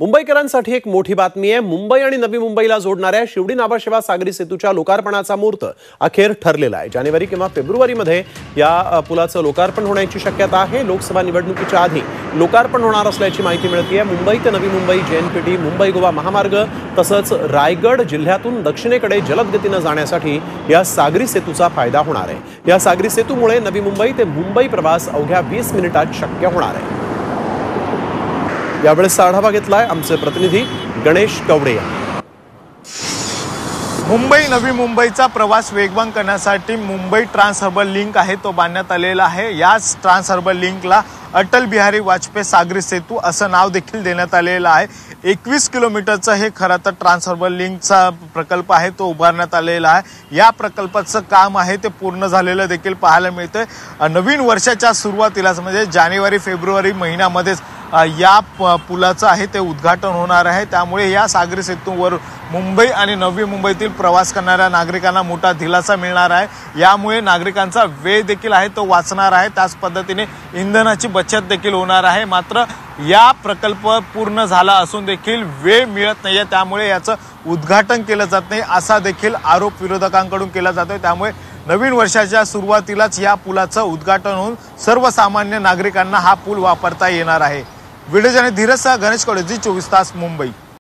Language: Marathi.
मुंबईकरांसाठी एक मोठी बातमी आहे। मुंबई आणि नवी मुंबईला जोडणाऱ्या शिवडी नाभाशेवा सागरी सेतूच्या लोकार्पणाचा मुहूर्त अखेर ठरलेला आहे। जानेवारी किंवा फेब्रुवारीमध्ये या पुलाचं लोकार्पण होण्याची शक्यता आहे। लोकसभा निवडणुकीच्या आधी लोकार्पण होणार असल्याची माहिती मिळते आहे। मुंबई ते नवी मुंबई JNPT मुंबई गोवा महामार्ग तसंच रायगड जिल्ह्यातून दक्षिणेकडे जलद गतीने जाण्यासाठी या सागरी सेतूचा फायदा होणार आहे। या सागरी सेतूमुळे नवी मुंबई ते मुंबई प्रवास अवघ्या 20 मिनिटात शक्य होणार आहे। यावेळेस आढावा घेतलाय आमचे प्रतिनिधी गणेश कवडे। मुंबई नवी मुंबईचा प्रवास वेगवान करण्यासाठी मुंबई ट्रान्स हार्बर लिंक आहे तो बांधण्यात आलेला आहे। याच ट्रान्स हार्बर लिंकला अटल बिहारी वाजपेयी सागरी सेतू असं नाव देखील देण्यात आलेलं आहे। 21 किलोमीटरचा हे खरं तर ट्रान्स हार्बर लिंकचा प्रकल्प आहे तो उभारण्यात आलेला आहे। या प्रकल्पाचं काम आहे ते पूर्ण झालेलं देखील पाहायला मिळतंय। नवीन वर्षाच्या सुरुवातीलाच म्हणजे जानेवारी फेब्रुवारी महिन्यामध्येच या पुलाचं आहे ते उद्घाटन होणार आहे। त्यामुळे या सागरी सेतूवर मुंबई आणि नवी मुंबईतील प्रवास करणाऱ्या नागरिकांना मोठा दिलासा मिळणार आहे। यामुळे नागरिकांचा वेळ देखील आहे तो वाचणार आहे। त्याच पद्धतीने इंधनाची बचत देखील होणार आहे। मात्र या प्रकल्प पूर्ण झाला असून देखील वेळ मिळत नाहीये, त्यामुळे याचं उद्घाटन केलं जात नाही असा देखील आरोप विरोधकांकडून केला जातोय। त्यामुळे नवीन वर्षाच्या सुरुवातीलाच या पुलाचं उद्घाटन होऊन सर्वसामान्य नागरिकांना हा पूल वापरता येणार आहे। व्हिडिओ जर्नलिस्ट धीरज सह गणेश कवडे, जी 24 तास मुंबई।